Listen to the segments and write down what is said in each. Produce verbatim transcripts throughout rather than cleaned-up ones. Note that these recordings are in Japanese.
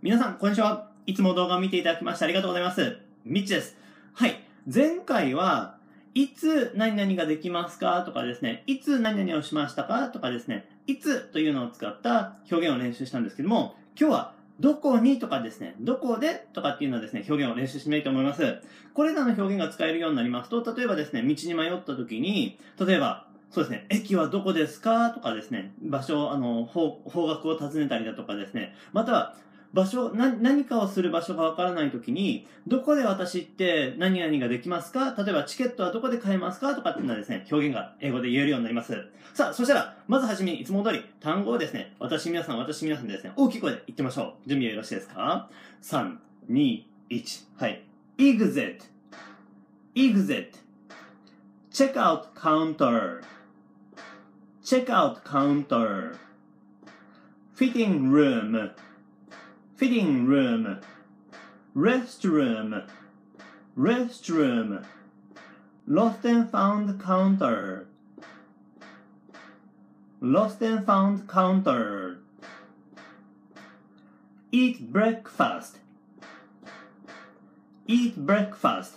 皆さん、こんにちは。いつも動画を見ていただきましてありがとうございます。みっちです。はい。前回は、いつ何々ができますかとかですね、いつ何々をしましたかとかですね、いつというのを使った表現を練習したんですけども、今日はどこにとかですね、どこでとかっていうのをですね、表現を練習してみたいと思います。これらの表現が使えるようになりますと、例えばですね、道に迷った時に、例えば、そうですね、駅はどこですかとかですね、場所、あの、方方角を尋ねたりだとかですね、または、場所、な、何かをする場所がわからないときに、どこで私って何々ができますか？例えばチケットはどこで買えますか？とかっていうのはですね、表現が英語で言えるようになります。さあ、そしたら、まずはじめにいつも通り単語をですね、私皆さん、私皆さんでですね、大きい声で言ってみましょう。準備はよろしいですか？ さん、に、いち、はい。exit, exit, check out counter, check out counter, fitting room, fitting room, restroom, restroom, lost and found counter, lost and found counter, eat breakfast, eat breakfast.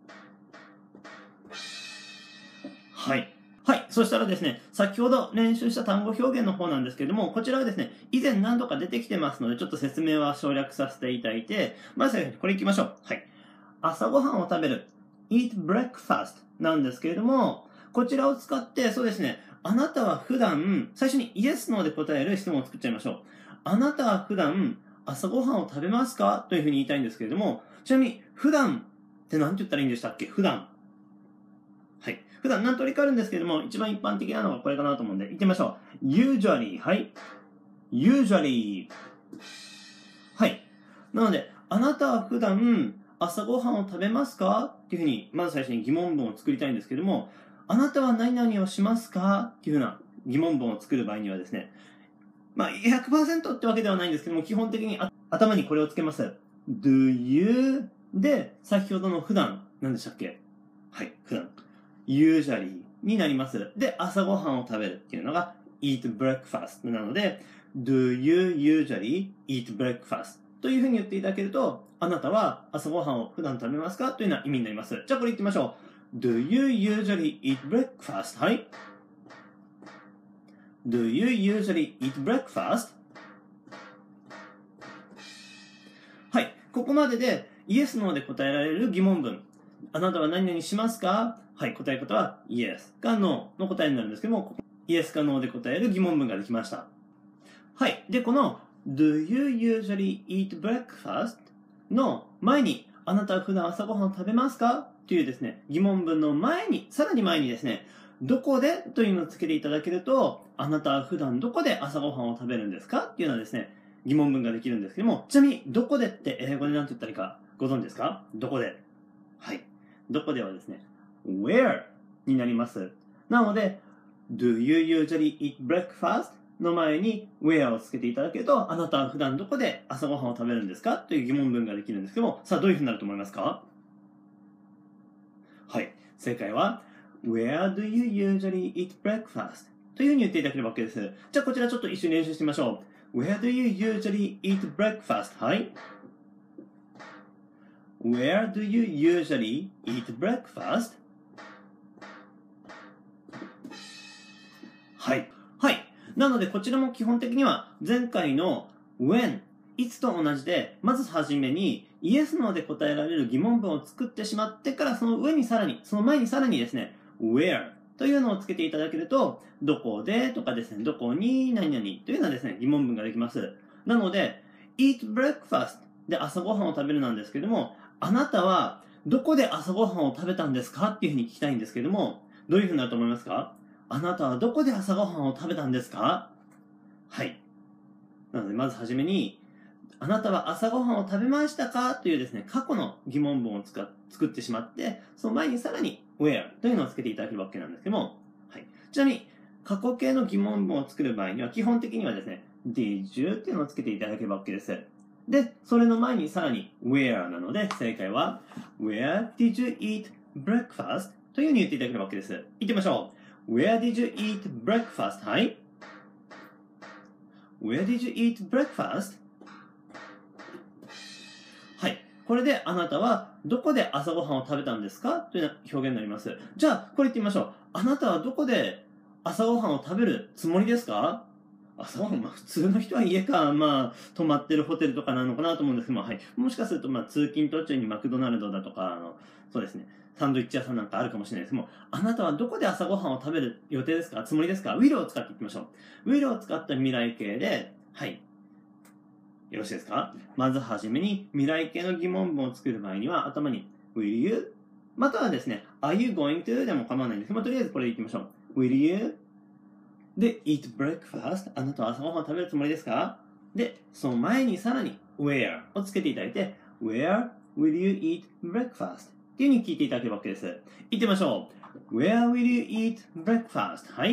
はい。はい。そしたらですね、先ほど練習した単語表現の方なんですけれども、こちらはですね、以前何度か出てきてますので、ちょっと説明は省略させていただいて、まずこれ行きましょう。はい。朝ごはんを食べる。eat breakfast なんですけれども、こちらを使って、そうですね、あなたは普段、最初に Yes, No で答える質問を作っちゃいましょう。あなたは普段、朝ごはんを食べますかというふうに言いたいんですけれども、ちなみに、普段って何て言ったらいいんでしたっけ？普段。はい。普段何通りかあるんですけれども、一番一般的なのがこれかなと思うんで、言ってみましょう。usually。はい。usually。はい。なので、あなたは普段、朝ごはんを食べますかっていうふうに、まず最初に疑問文を作りたいんですけれども、あなたは何々をしますかっていうふうな疑問文を作る場合にはですね、まあ、ひゃくパーセント ってわけではないんですけども、基本的に頭にこれをつけます。do you で、先ほどの普段、何でしたっけ？はい、普段。usually になります。で、朝ごはんを食べるっていうのが eat breakfast なので、do you usually eat breakfast というふうに言っていただけると、あなたは朝ごはんを普段食べますかというような意味になります。じゃあこれ言ってみましょう。do you usually eat breakfast? はい。do you usually eat breakfast? はい。ここまでで Yes, No で答えられる疑問文。あなたは何々しますか？はい。答え方は Yes か No の答えになるんですけども、Yes か No で答える疑問文ができました。はい。で、この Do you usually eat breakfast? の前に、あなたは普段朝ごはんを食べますかというですね、疑問文の前に、さらに前にですね、どこでというのをつけていただけると、あなたは普段どこで朝ごはんを食べるんですかっていうのはですね、疑問文ができるんですけども、ちなみに、どこでって英語で何て言ったらいいかご存知ですか？どこで。はい。どこではですね、where になります。なので、do you usually eat breakfast? の前に where をつけていただけると、あなたは普段どこで朝ごはんを食べるんですかという疑問文ができるんですけども、さあどういうふうになると思いますか？はい。正解は、where do you usually eat breakfast? というふうに言っていただけるわけです。じゃあこちらちょっと一緒に練習してみましょう。where do you usually eat breakfast? はい。Where do you usually eat breakfast? はい。はい。なので、こちらも基本的には前回の when、いつと同じで、まずはじめに Yes, No で答えられる疑問文を作ってしまってから、その上にさらに、その前にさらにですね、where というのをつけていただけると、どこでとかですね、どこに何々というのはですね、疑問文ができます。なので、eat breakfast で朝ごはんを食べるなんですけども、あなたはどこで朝ごはんを食べたんですかっていうふうに聞きたいんですけども、どういうふうになると思いますか？あなたはどこで朝ごはんを食べたんですか？はい。なので、まずはじめに、あなたは朝ごはんを食べましたかというですね、過去の疑問文を使っ作ってしまって、その前にさらに where というのをつけていただけるわけなんですけども、はい。ちなみに、過去形の疑問文を作る場合には、基本的にはですね、did you っていうのをつけていただけるわけです。で、それの前にさらに where なので、正解は Where did you eat breakfast? というふうに言っていただけるわけです。言ってみましょう。Where did you eat breakfast? はい。Where did you eat breakfast? これであなたはどこで朝ごはんを食べたんですかという表現になります。じゃあ、これ言ってみましょう。あなたはどこで朝ごはんを食べるつもりですか？朝ごはん、まあ普通の人は家か、まあ泊まってるホテルとかなのかなと思うんですけども、はい。もしかすると、まあ通勤途中にマクドナルドだとか、あの、そうですね。サンドイッチ屋さんなんかあるかもしれないです。もう、あなたはどこで朝ごはんを食べる予定ですか？つもりですか？ will を使っていきましょう。will を使った未来形で、はい。よろしいですか？まずはじめに未来形の疑問文を作る場合には、頭に will you またはですね、are you going to でも構わないんですけど、まあ、とりあえずこれでいきましょう。will you で、eat breakfast あなたは朝ごはんを食べるつもりですか？で、その前にさらに where をつけていただいて、where will you eat breakfast っていう風に聞いていただけるわけです。言ってみましょう。where will you eat breakfast? はい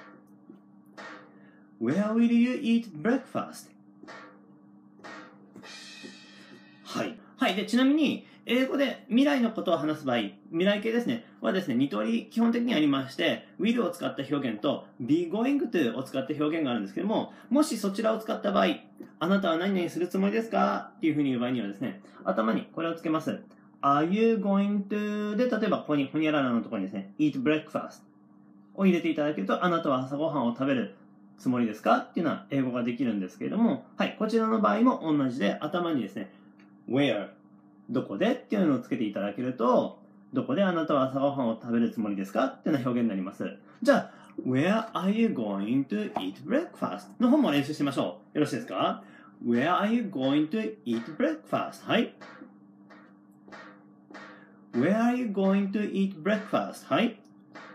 。where will you eat breakfast? はい。はい。で、ちなみに、英語で未来のことを話す場合、未来形ですね、はですね、二通り基本的にありまして、will を使った表現と be going to を使った表現があるんですけども、もしそちらを使った場合、あなたは何々するつもりですかっていうふうに言う場合にはですね、頭にこれをつけます。are you going to で、例えばここにほにゃららのところにですね、eat breakfast を入れていただけると、あなたは朝ごはんを食べるつもりですかっていうのは英語ができるんですけれども、はい、こちらの場合も同じで頭にですね、where どこでっていうのをつけていただけると、どこであなたは朝ごはんを食べるつもりですかっていうような表現になります。じゃあ、where are you going to eat breakfast? の方も練習してみましょう。よろしいですか？ where are you going to eat breakfast? はい。where are you going to eat breakfast? はい。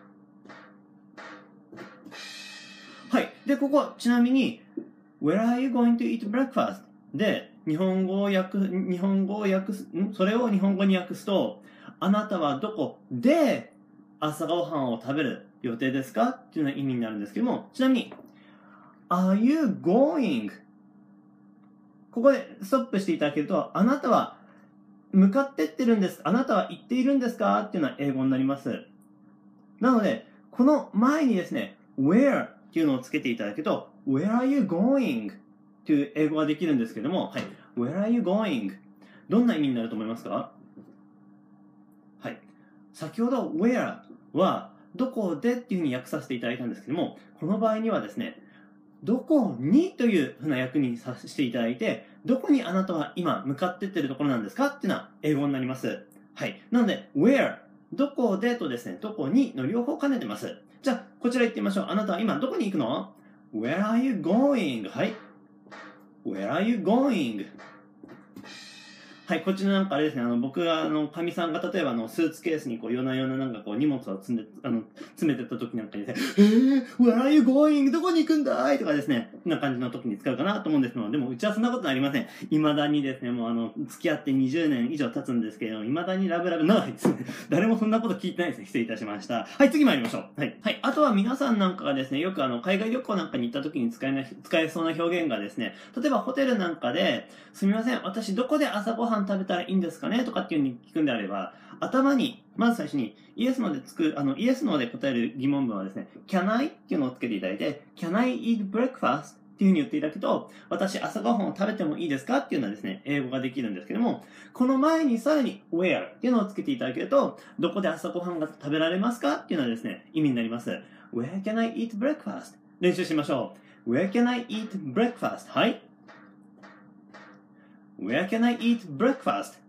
はい。で、ここ、ちなみに、where are you going to eat breakfast? で、日本語を訳、日本語を訳す、んそれを日本語に訳すと、あなたはどこで朝ごはんを食べる予定ですかっていうような意味になるんですけども、ちなみに、are you going? ここでストップしていただけると、あなたは向かってってるんです。あなたは行っているんですかっていうのは英語になります。なので、この前にですね、where っていうのをつけていただけると、where are you going? という英語ができるんですけども、はい。where are you going? どんな意味になると思いますか？はい。先ほど where はどこでっていうふうに訳させていただいたんですけども、この場合にはですね、どこにというふうな訳にさせていただいて、どこにあなたは今向かってってるところなんですかっていうのは英語になります。はい。なので、where どこでとですね、どこにの両方兼ねてます。じゃあ、こちら行ってみましょう。あなたは今どこに行くの？ Where are you going? はい。Where are you going? はい、こちらなんかあれですね、あの、僕が、あの、かみさんが例えばあの、スーツケースにこう、夜な夜ななんかこう、荷物を積んで、あの、詰めてった時なんかにですね、えー、where are you going? どこに行くんだいとかですね、こんな感じの時に使うかなと思うんですけど、でも、うちはそんなことありません。未だにですね、もうあの、付き合ってにじゅうねん以上経つんですけれども、未だにラブラブ長いですね。誰もそんなこと聞いてないですね。失礼いたしました。はい、次参りましょう。はい。はい。あとは皆さんなんかがですね、よくあの、海外旅行なんかに行った時に使えな、使えそうな表現がですね、例えばホテルなんかで、すみません、私どこで朝ごはん食べたらいいんですかねとかっていう風に聞くんであれば、頭に、まず最初に、イエスのでつく、あの、イエスので答える疑問文はですね、can I っていうのをつけていただいて、can I eat breakfast? っていう風に言っていただくと、私朝ごはんを食べてもいいですかっていうのはですね、英語ができるんですけども、この前にさらに where っていうのをつけていただけると、どこで朝ごはんが食べられますかっていうのはですね、意味になります。Where can I eat breakfast? 練習しましょう。Where can I eat breakfast? はい。Where can I eat breakfast?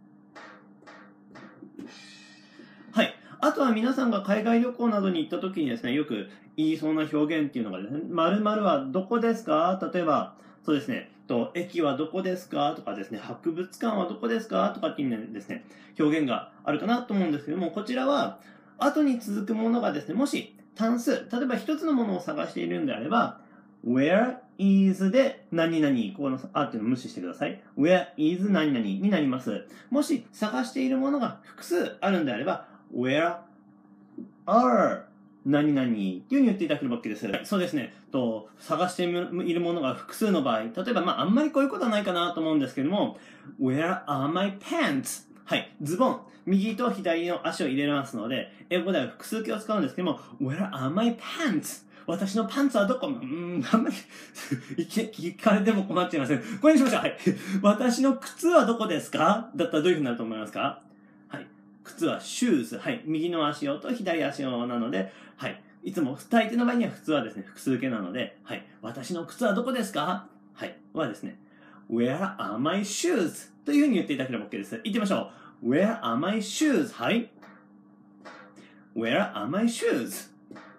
はい。あとは皆さんが海外旅行などに行った時にですね、よく言いそうな表現っていうのがですね、〇〇はどこですか？例えば、そうですね、と、駅はどこですか？とかですね、博物館はどこですか？とかっていうですね、表現があるかなと思うんですけども、こちらは、後に続くものがですね、もし単数、例えば一つのものを探しているんであれば、where is で何々、ここのあっていうのを無視してください。where is 何々になります。もし探しているものが複数あるんであれば、where are 何々っていう風に言っていただけるわけです。そうですね。と、探しているものが複数の場合、例えばまああんまりこういうことはないかなと思うんですけども、where are my pants? はい。ズボン。右と左の足を入れますので、英語では複数形を使うんですけども、where are my pants? 私のパンツはどこうーん、あんまり聞かれても困っちゃいません。これにしましょう。はい。私の靴はどこですかだったらどういう風になると思いますか？はい。靴はシューズ。はい。右の足用と左足用なので、はい。いつも大抵の場合には普通はですね、複数形なので、はい。私の靴はどこですか？はい。はですね、Where are my shoes? という風に言っていただければ OK です。言ってみましょう。Where are my shoes? はい。Where are my shoes?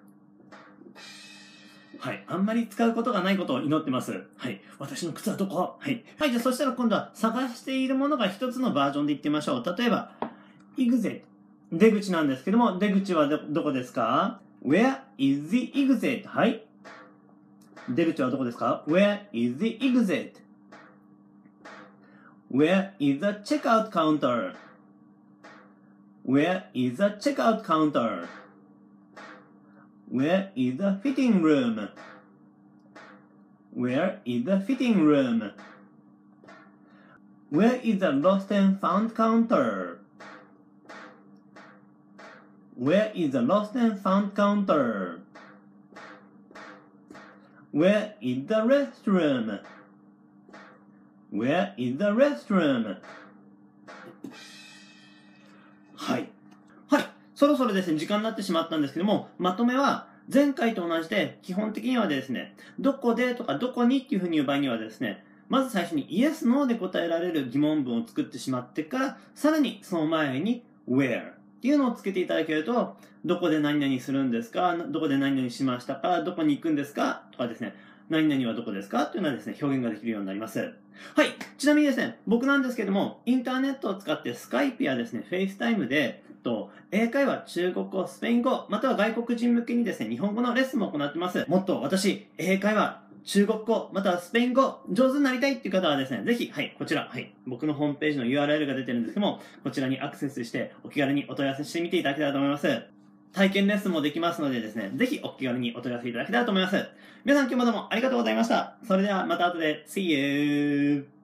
はい。あんまり使うことがないことを祈ってます。はい。私の靴はどこ？はい。はい。じゃあそしたら今度は探しているものが一つのバージョンで言ってみましょう。例えば、exit。出口なんですけども、出口は ど, どこですか？ Where is the exit? はい。出口はどこですか？ Where is the exit? Where is the checkout counter? Where is the checkout counter? Where is the fitting room? Where is the fitting room? Where is the lost and found counter? Where is the lost and found counter? Where is the restroom? Where is the restroom? はい。はい。そろそろですね、時間になってしまったんですけども、まとめは前回と同じで、基本的にはですね、どこでとかどこにっていうふうに言う場合にはですね、まず最初に Yes, No で答えられる疑問文を作ってしまってから、さらにその前に Where っていうのをつけていただけると、どこで何々するんですか？どこで何々しましたか？どこに行くんですか？とかですね、何々はどこですか？というのはですね、表現ができるようになります。はい。ちなみにですね、僕なんですけども、インターネットを使ってスカイプやですね、フェイスタイムで、と英会話、中国語、スペイン語、または外国人向けにですね、日本語のレッスンも行ってます。もっと私、英会話、中国語、またはスペイン語、上手になりたいっていう方はですね、ぜひ、はい、こちら、はい、僕のホームページの ユーアールエル が出てるんですけども、こちらにアクセスして、お気軽にお問い合わせしてみていただけたらと思います。体験レッスンもできますのでですね、ぜひお気軽にお問い合わせいただけたらと思います。皆さん今日もどうもありがとうございました。それではまた後で、See you!